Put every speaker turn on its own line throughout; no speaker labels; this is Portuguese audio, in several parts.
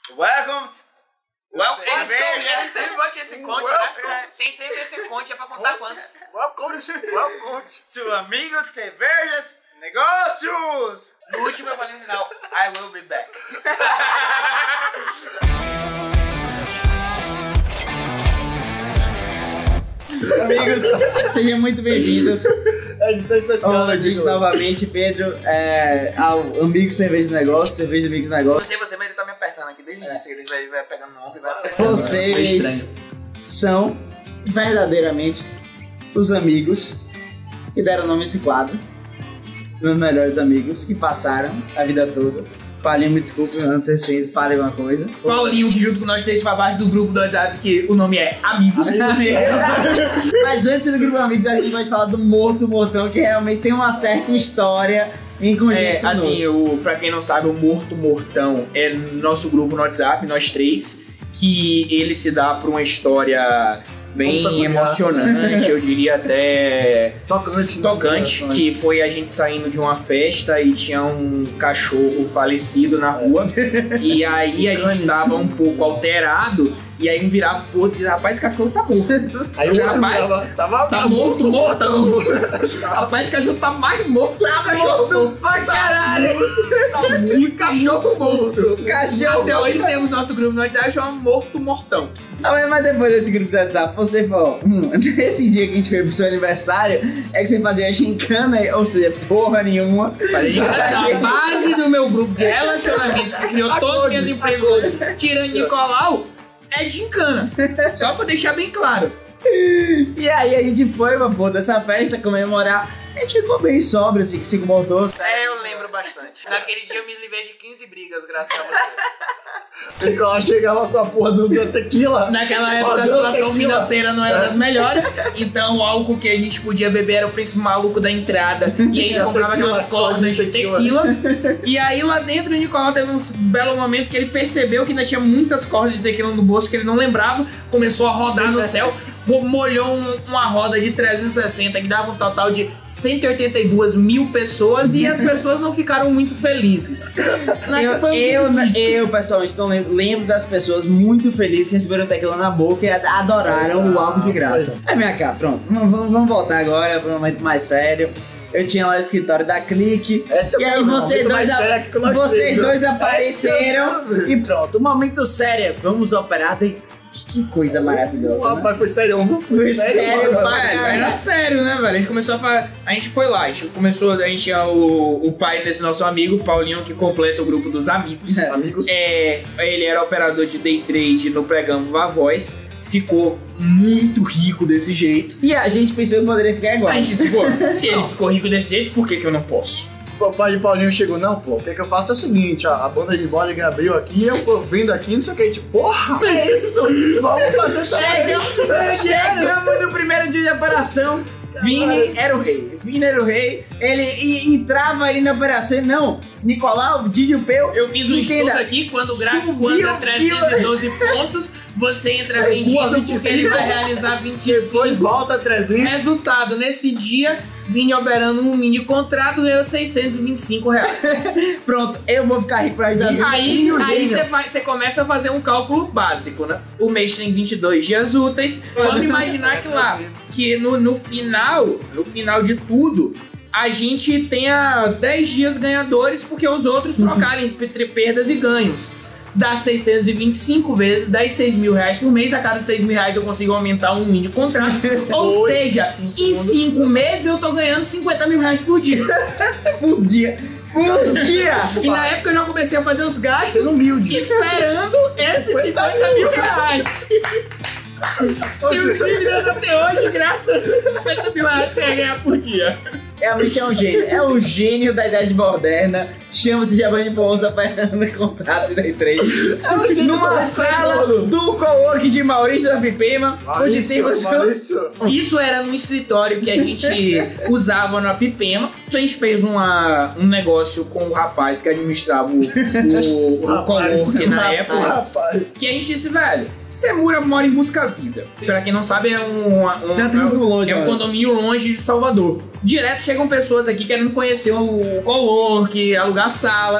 Welcome to...
Ele sempre bote esse conte, né? Tem sempre esse conte, é pra contar quantos.
Welcome
to Amigo de Cervejas Negócios!
No último eu falei no final, I will be back.
Amigos, sejam muito bem-vindos.
É edição especial.
Hoje, novamente, Pedro, ao Amigo Cerveja do Negócio, Cerveja do Amigo do Negócio.
Você vai tá me apertando aqui desde o início, ele vai pegando no ombro e vai...
Vocês são verdadeiramente os amigos que deram nome a esse quadro. Os meus melhores amigos que passaram a vida toda. Paulinho, me desculpe, antes de vocês falem uma coisa.
Paulinho, que junto com nós três faz parte do grupo do WhatsApp, que o nome é Amigos.
Mas antes do grupo Amigos, a gente vai falar do Morto Mortão, que realmente tem uma certa história em conjunto.
Assim, pra quem não sabe, o Morto Mortão é nosso grupo no WhatsApp, nós três, que ele se dá por uma história bem emocionante, eu diria até tocante, que foi a gente saindo de uma festa e tinha um cachorro falecido na rua, e aí a gente tava um pouco alterado, e aí um virava pro outro e dizia, rapaz, esse cachorro tá morto. Aí o rapaz tá mortão. Rapaz, esse cachorro tá mais morto que o cachorro pra caralho. E cachorro morto. Até hoje temos nosso grupo no WhatsApp, chama Morto Mortão.
Mas depois desse grupo do WhatsApp, você falou, nesse dia que a gente fez pro seu aniversário, é que você fazia gincana, ou seja, porra nenhuma.
A base do meu grupo de relacionamento, que criou todas as minhas empresas hoje, tirando Nicolau, é gincana. Só pra deixar bem claro.
E aí a gente foi pra porra dessa festa comemorar. A gente ficou bem sóbrio, assim, que se montou.
Eu lembro bastante. Naquele dia eu me livrei de 15 brigas, graças a você.
Nicolau chegava com a porra do tequila.
Naquela época a situação financeira não era das melhores, então o álcool que a gente podia beber era o príncipe maluco da entrada. E a gente comprava aquelas cordas de tequila. E aí lá dentro o Nicolau teve um belo momento que ele percebeu que ainda tinha muitas cordas de tequila no bolso que ele não lembrava, começou a rodar no céu. Molhou uma roda de 360 que dava um total de 182 mil pessoas e as pessoas não ficaram muito felizes.
Eu pessoalmente não lembro das pessoas muito felizes que receberam tequila na boca e adoraram o álcool de graça. Aí vem cá, pronto, vamos voltar agora para um momento mais sério. Eu tinha lá o escritório da Clique. E aí vocês dois apareceram e pronto, o momento sério, vamos operar daí. Que coisa maravilhosa.
Rapaz, né? Foi sério.
Foi sério,
era sério, né, velho? A gente começou a falar. A gente foi lá, a gente tinha o pai desse nosso amigo, Paulinho, que completa o grupo dos amigos.
Amigos.
Ele era operador de day trade no pregão Vavoz. Ficou muito rico desse jeito.
E a gente pensou que poderia ficar igual.
A gente disse, pô, se ele ficou rico desse jeito, por que eu não posso?
O pai de Paulinho chegou, não, pô, o que eu faço é o seguinte, a banda de bode abriu aqui, eu tô vindo aqui, não sei o que, tipo, porra, é isso, vamos fazer
Chegamos no primeiro dia de operação, Vini era o rei, ele entrava ali na operação, não, Nicolau, Didi Peu.
Eu fiz um estudo aqui, quando o gráfico anda 312 pontos, você entra vendido porque ele vai realizar 25.
Depois volta a 300.
Resultado, nesse dia, Vini operando um mini contrato, ganhou R$625.
Pronto, eu vou ficar rico pra ajudar.
Aí você começa a fazer um cálculo básico, né? O mês tem 22 dias úteis. Vamos imaginar que no final de tudo, a gente tenha 10 dias ganhadores porque os outros trocarem entre perdas e ganhos. Dá 625 vezes, dá R$6 mil por mês. A cada R$6 mil eu consigo aumentar um mini contrato. Ou seja, em 5 meses eu tô ganhando R$50 mil por dia.
Por dia.
E na época eu já comecei a fazer os gastos esperando esses R$50 mil. Tenho dívidas até hoje, graças a esses R$50 mil que eu ia ganhar por dia.
Realmente é um gênio. É o gênio da idade moderna. Chama-se Giovanni Ponza operando contrato de day trade. É o gênio numa sala do co-work de Maurício da Pipema. Onde tem
Isso era num escritório que a gente usava na Pipema. A gente fez um negócio com o rapaz que administrava o co-work na época. Que a gente disse, velho, você mora em Busca Vida. Pra quem não sabe, é um condomínio longe de Salvador. Direto chegam pessoas aqui querendo conhecer o co-work, alugar sala.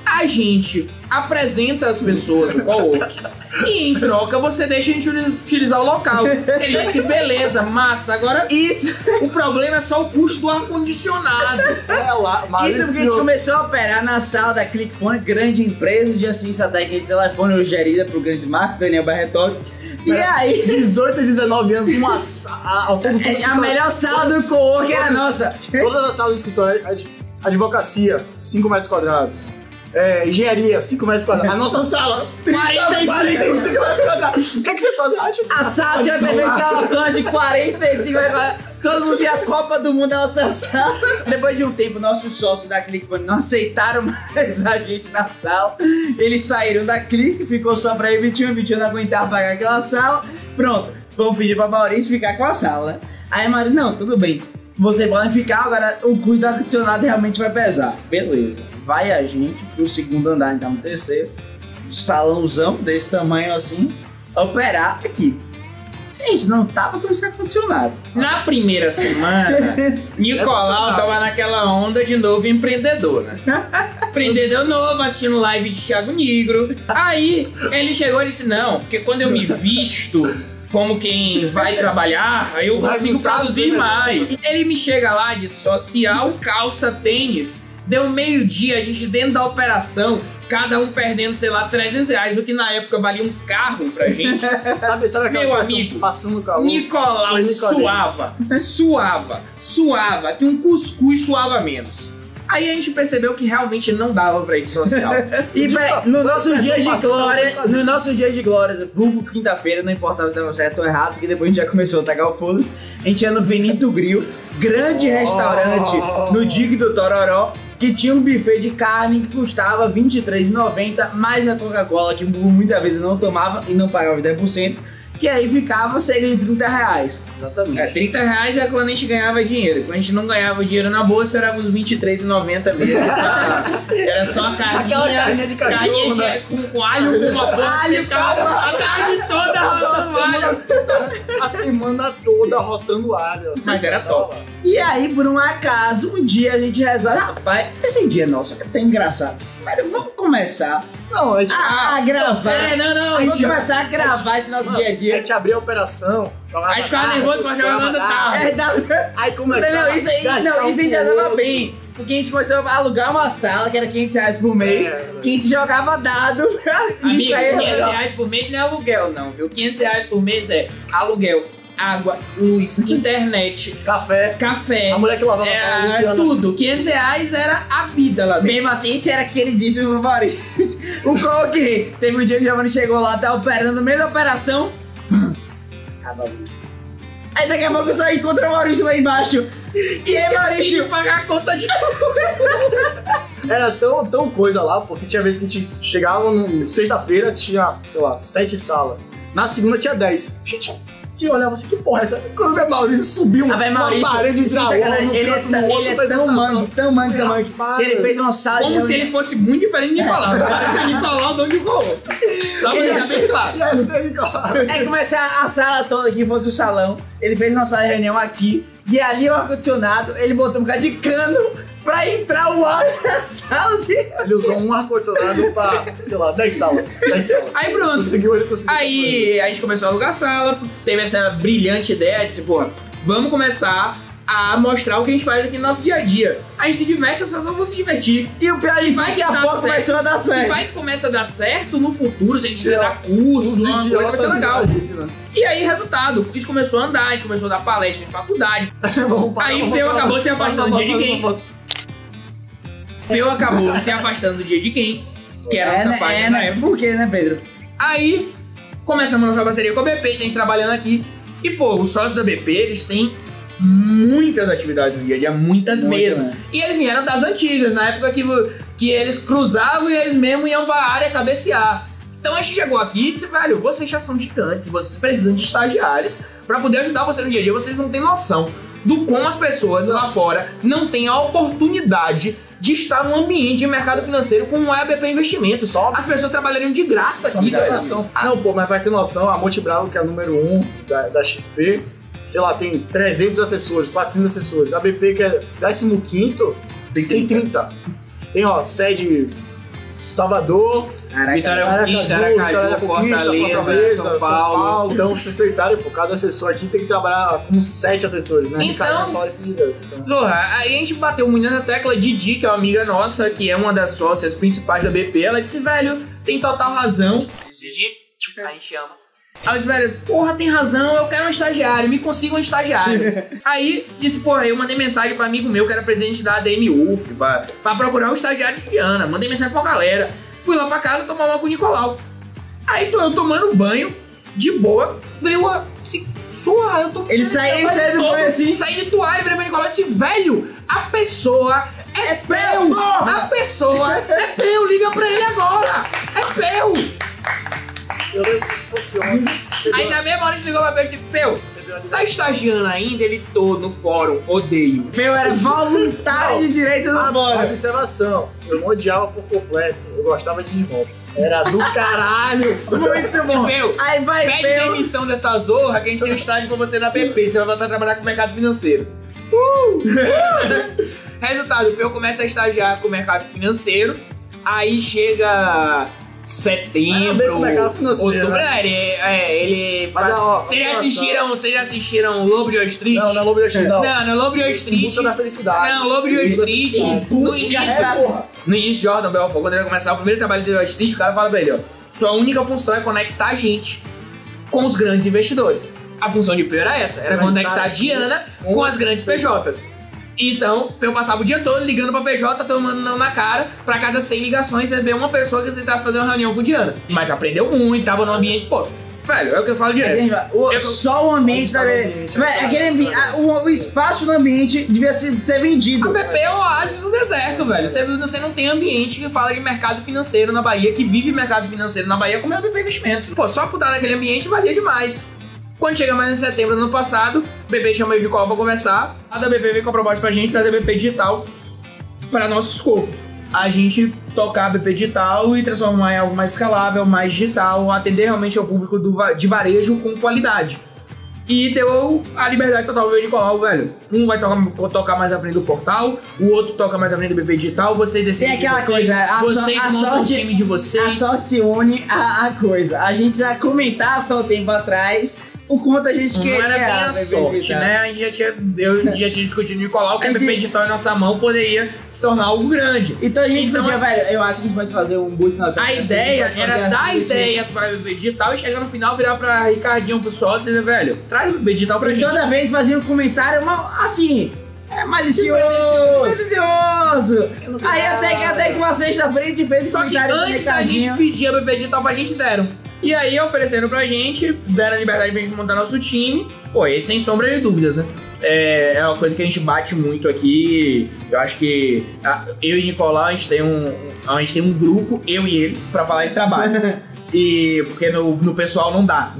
a gente apresenta as pessoas no co-work e em troca você deixa a gente utilizar o local. Ele disse, beleza, massa, agora
Isso,
o problema é só o custo do ar-condicionado.
isso porque a gente começou a operar na sala da Clickfone, grande empresa de assistência técnica de telefone, hoje gerida pro grande marco, Daniel Barretori. E aí,
18 e 19 anos,
a melhor sala do co-work era nossa.
Todas as salas do escritório, advocacia, 5 metros quadrados. Engenharia, 5 metros quadrados. A nossa sala, 45 metros quadrados. O que vocês fazem?
A sala tinha TV calculada de 45 metros quadrados. Todo mundo via a Copa do Mundo na nossa sala. Depois de um tempo, nossos sócios da Clickfone não aceitaram mais a gente na sala. Eles saíram da Click, ficou só pra ele, 21 não aguentava pagar aquela sala. Pronto, vamos pedir pra Maurício ficar com a sala, né? Aí a Maurício, não, tudo bem. Vocês podem ficar, agora o custo do ar-condicionado realmente vai pesar. Beleza. Vai a gente pro segundo andar, então no terceiro. Salãozão desse tamanho assim, operar aqui. Gente, não tava com esse ar-condicionado.
Na primeira semana, Nicolau tava naquela onda de novo empreendedor, né? Empreendedor novo, assistindo live de Thiago Nigro. Aí ele chegou e disse, não, porque quando eu me visto como quem vai trabalhar, aí eu consigo produzir mais. Ele me chega lá de social, calça, tênis. Deu meio-dia, a gente dentro da operação, cada um perdendo, sei lá, R$300, o que na época valia um carro pra gente.
Sabe aquela
Meu
expressão,
amigo,
passando calor?
Nicolau suava, que um cuscuz suava menos. Aí a gente percebeu que realmente não dava pra ir de social.
E peraí, no nosso dia de glória, vulgo quinta-feira, não importava se estava certo ou errado, porque depois a gente já começou a tacar o foda-se. A gente ia no Venito Grill, grande restaurante no Digue do Tororó, que tinha um buffet de carne que custava R$23,90, mais a Coca-Cola, que muitas vezes eu não tomava e não pagava 10%, que aí ficava cerca de R$30.
Exatamente.
R$30 é quando a gente ganhava dinheiro. Quando a gente não ganhava dinheiro na bolsa, era uns R$23,90 mesmo. Era só a carninha.
Aquela carninha de cachorro, né?
Com alho, com alho, a carne toda rotando alho.
A semana toda rotando alho.
Mas era top.
E aí, por um acaso, um dia a gente resolve, rapaz, esse dia nosso é até engraçado. Mas vamos começar
Não, a gente
a gravar.
Não,
A gente começar a gravar esse nosso dia a
a
dia.
gente abriu a operação.
A gente ficava nervoso pra jogar no carro.
Aí começava.
Não, isso aí já dava bem. Porque a gente começou a alugar uma sala que era R$500 por mês, que a gente jogava dado.
Amigo, R$500 por mês não é aluguel, não, viu? R$500 por mês é aluguel, água, luz, internet,
Café.
café.
A mulher que lavava a sala, Luciana.
Tudo. R$500 era a vida lá dentro.
Mesmo assim, a gente era queridíssimo pro Maurício. O Coque, teve um dia que o Giovanni chegou lá, tá operando no meio da operação. Acaba a luz. Aí daqui a pouco eu só encontro o Maurício lá embaixo. E aí, Maurício,
pagar a conta de
Era tão coisa lá, porque tinha vezes que a gente chegava sexta-feira, tinha, sei lá, 7 salas. Na segunda tinha 10. Gente, se olhava assim, que porra é essa? Quando o Maurício subiu uma parede de
ele é tão mangue. Ele fez uma sala
como se ele fosse muito diferente de Nicolau. Parece a Nicolau do Nicolau. Só pra deixar bem claro.
Aí começa a sala toda aqui, fosse o salão. Ele fez uma sala de reunião aqui. E ali o ar-condicionado, ele botou um bocado de cano pra entrar o ar na sala de...
Ele usou um ar-condicionado pra, sei lá, 10 salas.
Aí pronto.
Conseguiu.
Aí a gente começou a alugar a sala, teve essa brilhante ideia, disse, pô, vamos começar a mostrar o que a gente faz aqui no nosso dia a dia. A gente se diverte, as pessoas vão se divertir.
E o pior é que daqui a pouco começou a dar
E
certo.
vai que começa a dar certo no futuro, se a gente dar curso, uma coisa vai ser legal. E aí, resultado, isso começou a andar, a gente começou a dar palestra em faculdade. Aí o Peu acabou se afastando do dia de quem? Peu acabou se afastando do dia de quem? Que era a nossa página na época.
Por quê, né, Pedro?
Aí, começamos a nossa parceria com a BP, tem gente trabalhando aqui. E, pô, os sócios da BP, eles têm muitas atividades no dia a dia, muitas mesmo.
Né?
E eles vieram das antigas, na época que eles cruzavam e eles mesmo iam pra área cabecear. Então a gente chegou aqui e disse, velho, vocês já são gigantes, vocês precisam de estagiários pra poder ajudar vocês no dia a dia, vocês não têm noção do como as pessoas lá fora não têm a oportunidade de estar num ambiente de mercado financeiro como é a BP Investimentos. Só as pessoas trabalhariam de graça aqui.
Não, pô, mas vai ter noção, a Monte Bravo, que é a número 1 da XP, sei lá, tem 300 assessores, 400 assessores. A BP, que é 15º, tem 30. Tem, ó, sede Salvador,
Vitória Conquista, Aracaju, Fortaleza, São Paulo.
Então, vocês pensarem, pô, cada assessor aqui tem que trabalhar com 7 assessores, né?
Então,
Cada um fala isso direito. Então.
Zorra, aí a gente bateu muito nessa tecla. Didi, que é uma amiga nossa, que é uma das sócias principais da BP, ela disse, velho, tem total razão. Didi, a gente ama. Aí eu disse, velho, porra, tem razão, eu quero um estagiário, me consiga um estagiário. Aí, disse, porra, eu mandei mensagem pra amigo meu, que era presidente da ADM-UF, pra procurar um estagiário de Diana. Mandei mensagem pra galera. Fui lá pra casa tomar uma com o Nicolau. Aí tô eu tomando banho, de boa, veio uma... Suar, eu tô...
Ele saiu do banho assim.
Saí de toalha, virei pra Nicolau e disse, velho, a pessoa é Peu! A pessoa é Peu, liga pra ele agora! É Peu!
Eu lembro que se fosse ontem.
Aí na mesma hora a gente ligou pra Peu e disse, Peu, tá estagiando ainda? Ele tô no fórum, odeio.
Meu, era voluntário de direito do fórum.
Observação, eu não odiava por completo, eu gostava de ir de volta. Era do caralho.
Muito bom.
Peu,
Aí vai,
pede
Peu.
demissão dessa zorra que a gente tem um estágio pra você na PP. Você vai voltar a trabalhar com o mercado financeiro. Resultado, o Peu começa a estagiar com o mercado financeiro. Aí chega setembro, outubro. Ele
Mas,
faz...
ó,
Vocês já assistiram Lobo de Wall Street?
Não, não é Lobo de Wall Street, não.
Não, Lobo de Wall Street.
Busca da felicidade.
Não, Lobo de Wall Street. No início, Jordan Belfort, quando ele vai começar o primeiro trabalho de Wall Street, o cara fala pra ele, ó, sua única função é conectar a gente com os grandes investidores. A função de Peu era essa, era conectar a Diana com as grandes PJs. Então, Peu passava o dia todo ligando pra PJ, tomando não na cara, pra cada 100 ligações receber uma pessoa que tentasse fazer uma reunião com Diana. Mas aprendeu muito, tava no ambiente, pô, velho, é o que eu falo direto.
Só o ambiente da o espaço no ambiente devia ser vendido.
A BP é o oásis do deserto, velho. Você não tem ambiente que fala de mercado financeiro na Bahia, que vive mercado financeiro na Bahia como é a BP Investimentos. Pô, só por estar naquele ambiente valia demais. Quando chega mais em setembro do ano passado, o BP chama ele de Nicolau pra conversar. A da BP veio com a proposta pra gente trazer a BP Digital para nosso escopo. A gente tocar a BP Digital e transformar em algo mais escalável, mais digital, atender realmente ao público de varejo com qualidade. E deu a liberdade total do Nicolau, velho. Um vai tocar mais à frente do portal, o outro toca mais à frente do BP Digital, vocês decidem.
Tem aquela coisa,
vocês montam o time de vocês.
A sorte se une à coisa. A gente já comentava há um tempo atrás o quanto a gente queria.
Não era bem a sorte, né? A gente eu já tinha discutido com o Nicolau que a BP Digital em nossa mão poderia se tornar algo grande.
Então a gente podia, velho, eu acho que a gente pode fazer um boot na
A ideia era dar ideias para a BP Digital e chegar no final, virar pra Ricardinho, pro sócio e dizer, velho, traz o BP Digital pra gente.
Toda vez fazia um comentário, assim, malicioso. Aí até que uma sexta-feira a gente fez
só que antes da gente pedir a BP Digital pra gente, deram. E aí ofereceram pra gente, deram a liberdade pra gente montar nosso time. Pô, esse sem sombra de dúvidas, né? É uma coisa que a gente bate muito aqui. Eu acho que eu e Nicolau, a gente tem um grupo, eu e ele, pra falar de trabalho. E porque no pessoal não dá.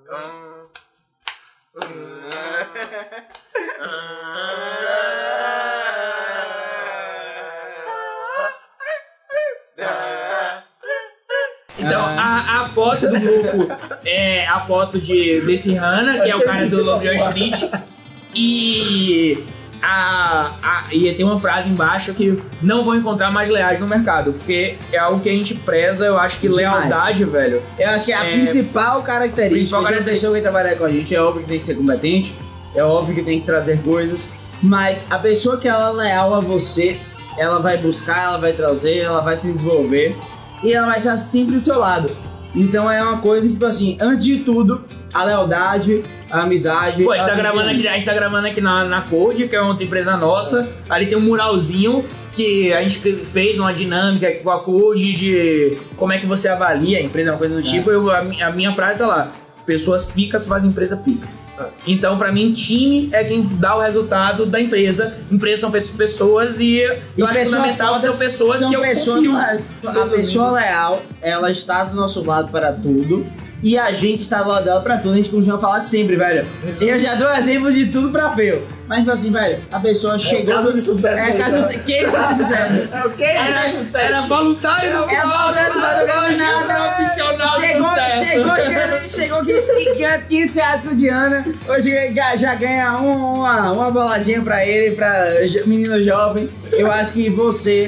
Então, a foto do grupo é a foto desse Hannah, que é o cara do Lobo de Wall Street. E tem uma frase embaixo que não vão encontrar mais leais no mercado, porque é algo que a gente preza. Eu acho que lealdade, velho.
Eu acho que é a principal característica de uma pessoa que trabalha com a gente. É óbvio que tem que ser competente, é óbvio que tem que trazer coisas, mas a pessoa que ela é leal a você, ela vai buscar, ela vai trazer, ela vai se desenvolver e ela vai estar sempre do seu lado. Então é uma coisa que, tipo assim, antes de tudo, a lealdade, a amizade.
Pô, a gente tá gravando aqui na Code, que é uma outra empresa nossa. Ali tem um muralzinho que a gente fez uma dinâmica aqui com a Code de como é que você avalia a empresa, uma coisa do tipo. A minha frase é lá: pessoas picas fazem empresa pica. Então, pra mim, time é quem dá o resultado da empresa. Empresas são feitas por pessoas e eu acho fundamental ser pessoas que eu confio.
A pessoa leal, ela está do nosso lado para tudo. E a gente está do lado dela pra tudo. A gente continua a falar sempre, velho. Eu já dou exemplo de tudo pra Peu. Mas, tipo assim, velho, a pessoa chegou...
caso de sucesso.
É caso de sucesso.
É o que é sucesso?
Era voluntário, não era profissional de sucesso.
Chegou aqui ganhando 500 reais com Diana. Hoje já ganha uma boladinha pra ele, pra menino jovem. Eu acho que você,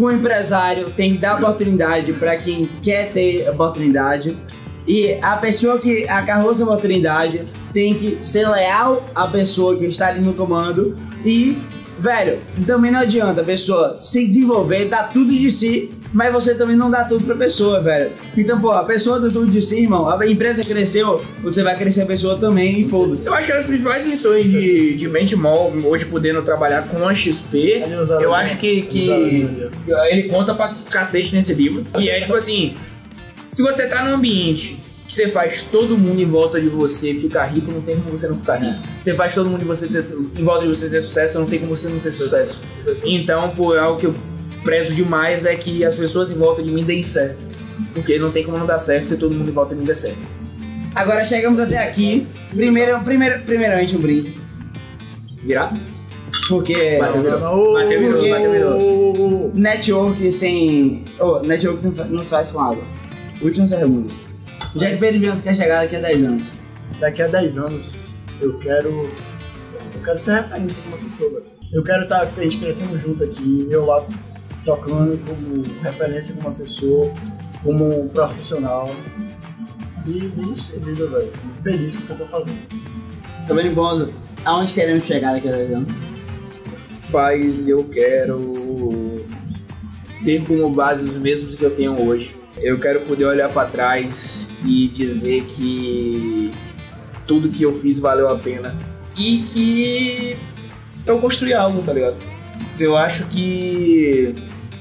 com o empresário tem que dar oportunidade para quem quer ter oportunidade. E a pessoa que agarrou essa oportunidade tem que ser leal à pessoa que está ali no comando. E, velho, também não adianta a pessoa se desenvolver, dar tudo de si, mas você também não dá tudo pra pessoa, velho. Então, pô, a pessoa dá tudo de si, irmão. A empresa cresceu, você vai crescer a pessoa também e foda-se.
Eu acho que as principais lições de Benchmall, hoje podendo trabalhar com a XP, eu acho que ele conta pra cacete nesse livro. Que é tipo assim, se você tá num ambiente que você faz todo mundo em volta de você ficar rico, não tem como você não ficar rico. Você faz todo mundo em volta de você ter sucesso, não tem como você não ter sucesso. Então, pô, algo que eu prezo demais é que as pessoas em volta de mim deem certo. Porque não tem como não dar certo se todo mundo em volta de mim der certo.
Agora chegamos até aqui. Primeiramente um brinde.
Virar?
Porque
Bateu, virou.
network sem... network não se faz com água. Últimos segundos. Jack Pedro quer chegar daqui a 10 anos.
Daqui a 10 anos, eu quero ser referência como assessor, velho. Eu quero estar a gente crescendo junto aqui, eu lá tocando como referência como assessor, como profissional. E isso é vida, velho. Feliz com o que eu tô fazendo.
Tá vendo, Bonzo? Aonde queremos chegar daqui a 10 anos?
Paz, eu quero ter como base os mesmos que eu tenho hoje. Eu quero poder olhar pra trás e dizer que tudo que eu fiz valeu a pena e que eu construí algo, tá ligado? Eu acho que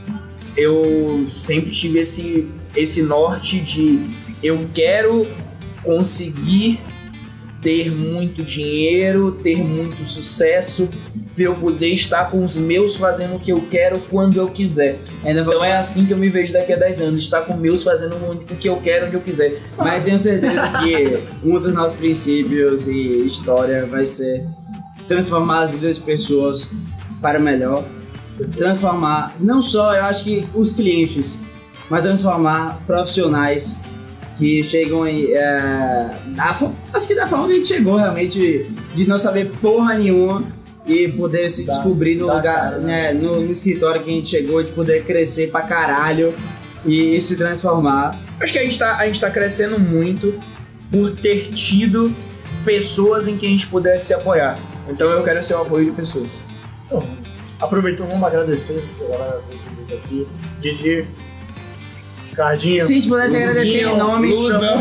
eu sempre tive esse norte de eu quero conseguir ter muito dinheiro, ter muito sucesso, pra eu poder estar com os meus fazendo o que eu quero quando eu quiser. Então é assim que eu me vejo daqui a 10 anos, estar com meus fazendo o que eu quero onde eu quiser.
Mas tenho certeza que um dos nossos princípios e história vai ser transformar as vidas das pessoas para melhor. Transformar, não só, eu acho que os clientes, mas transformar profissionais que chegam aí, acho que da forma que a gente chegou realmente, de não saber porra nenhuma e poder se descobrir no lugar, né, no escritório que a gente chegou, de poder crescer pra caralho e se transformar.
Acho que a gente tá crescendo muito por ter tido pessoas em que a gente pudesse se apoiar. Então eu quero ser o apoio de pessoas.
Então, aproveitando, vamos agradecer a galera tudo isso aqui. Didi, Cardinho.
Se a gente pudesse agradecer em nome,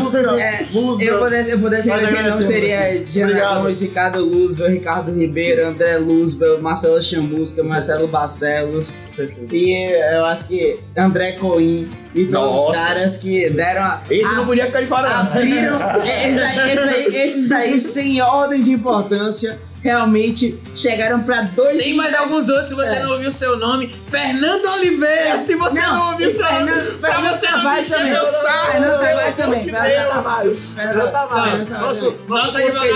eu pudesse agradecer em nome, seria Diana Gomes, Ricardo Luzbel, Ricardo Ribeiro, André Luzbel, Marcelo Chamusca, Marcelo Barcelos. E eu acho que André Coim e todos os caras que deram
Esse não podia ficar de fora, não.
Abriram. Esses daí, sem ordem de importância, realmente chegaram pra dois.
Tem mais alguns outros, se você não ouviu o seu nome. Fernando Oliveira, se você não ouviu o seu nome.
Fernando Tavares também. Fernando Tavares também. Fernando Tavares.
Nosso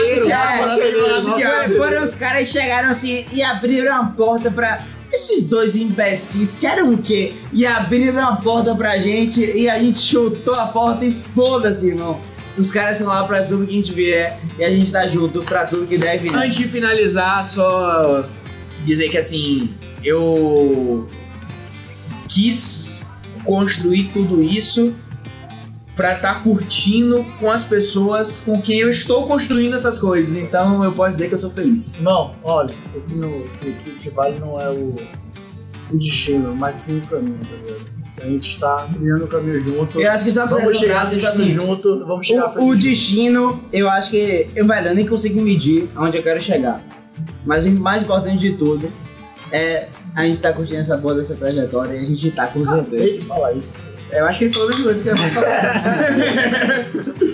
advogado.
Foram os caras que chegaram assim e abriram a porta pra esses dois imbecis que eram o quê? E abriram a porta pra gente e a gente chutou a porta e foda-se, irmão. Os caras são lá pra tudo que a gente vier e a gente tá junto pra tudo que deve vir.
Antes de finalizar, só dizer que assim, eu quis construir tudo isso pra estar curtindo com as pessoas com quem eu estou construindo essas coisas. Então eu posso dizer que eu sou feliz.
Não, olha, o que vale não é o destino, mas sim o caminho, tá ligado? A gente tá criando o caminho junto.
Eu acho que só
vamos chegar assim, junto, vamos chegar
o destino, eu acho que eu nem consigo medir aonde eu quero chegar. Mas o mais importante de tudo é a gente tá curtindo essa porra dessa trajetória e a gente tá com certeza.
Tem de falar isso.
Eu acho que ele falou a mesma coisa que eu ia falar.